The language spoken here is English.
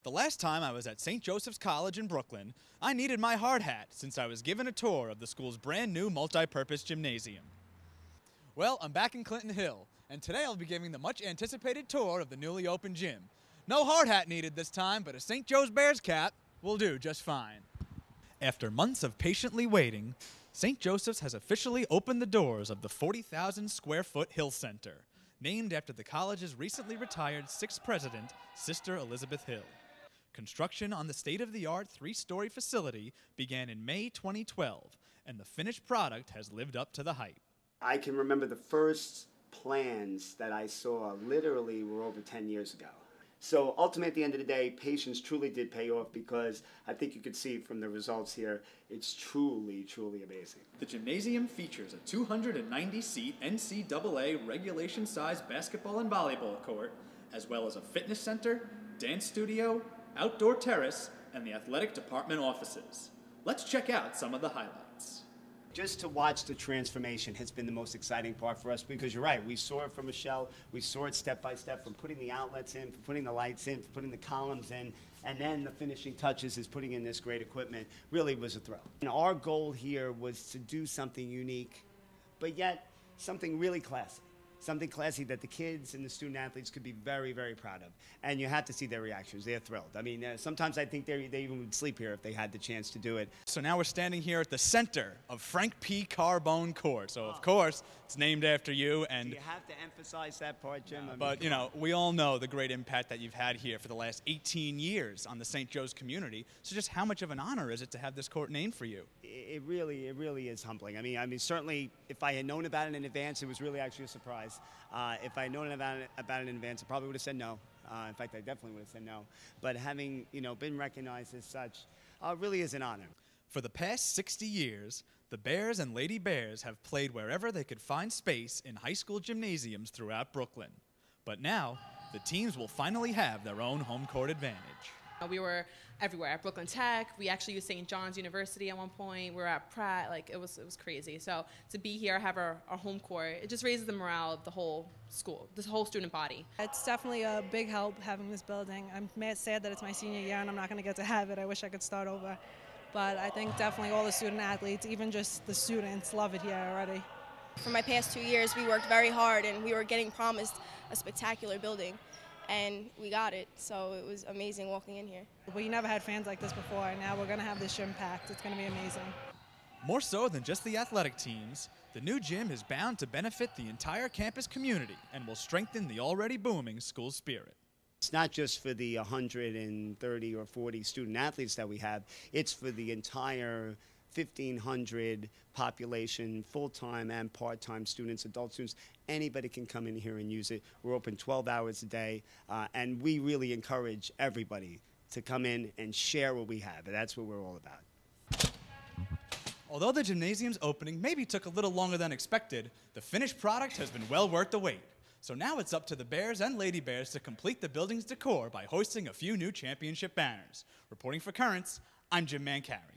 The last time I was at St. Joseph's College in Brooklyn, I needed my hard hat since I was given a tour of the school's brand new multi-purpose gymnasium. Well, I'm back in Clinton Hill, and today I'll be giving the much anticipated tour of the newly opened gym. No hard hat needed this time, but a St. Joe's Bears cap will do just fine. After months of patiently waiting, St. Joseph's has officially opened the doors of the 40,000 square foot Hill Center, named after the college's recently retired sixth president, Sister Elizabeth Hill. Construction on the state-of-the-art three-story facility began in May 2012, and the finished product has lived up to the hype. I can remember the first plans that I saw literally were over 10 years ago. So ultimately, at the end of the day, patience truly did pay off because I think you could see from the results here, it's truly, truly amazing. The gymnasium features a 290-seat NCAA regulation-sized basketball and volleyball court, as well as a fitness center, dance studio, outdoor terrace, and the athletic department offices. Let's check out some of the highlights. Just to watch the transformation has been the most exciting part for us because you're right, we saw it from a shell, we saw it step by step from putting the outlets in, from putting the lights in, from putting the columns in, and then the finishing touches is putting in this great equipment. Really was a thrill. And our goal here was to do something unique, but yet something really classy. Something classy that the kids and the student athletes could be very, very proud of. And you have to see their reactions. They're thrilled. I mean, sometimes I think they even would sleep here if they had the chance to do it. So now we're standing here at the center of Frank P. Carbone Court. So, of course, it's named after you. And you have to emphasize that part, Jim. But, you know, we all know the great impact that you've had here for the last 18 years on the St. Joe's community. So just how much of an honor is it to have this court named for you? It really is humbling. I mean, certainly, if I had known about it in advance, it was really actually a surprise. If I had known about it in advance, I probably would have said no. In fact, I definitely would have said no. But having, been recognized as such really is an honor. For the past 60 years, the Bears and Lady Bears have played wherever they could find space in high school gymnasiums throughout Brooklyn. But now, the teams will finally have their own home court advantage. We were everywhere at Brooklyn Tech. We actually used St. John's University at one point. We were at Pratt. Like it was crazy. So to be here, have our home court, it just raises the morale of the whole school, this whole student body. It's definitely a big help having this building. I'm sad that it's my senior year and I'm not going to get to have it. I wish I could start over. But I think definitely all the student athletes, even just the students, love it here already. For my past 2 years, we worked very hard and we were getting promised a spectacular building. And we got it, so it was amazing walking in here. We never had fans like this before, and now we're going to have this gym packed. It's going to be amazing. More so than just the athletic teams, the new gym is bound to benefit the entire campus community and will strengthen the already booming school spirit. It's not just for the 130 or 40 student athletes that we have, it's for the entire 1,500 population, full-time and part-time students, adult students. Anybody can come in here and use it. We're open 12 hours a day, and we really encourage everybody to come in and share what we have. And that's what we're all about. Although the gymnasium's opening maybe took a little longer than expected, the finished product has been well worth the wait. So now it's up to the Bears and Lady Bears to complete the building's decor by hoisting a few new championship banners. Reporting for Currents, I'm Jim Mancari.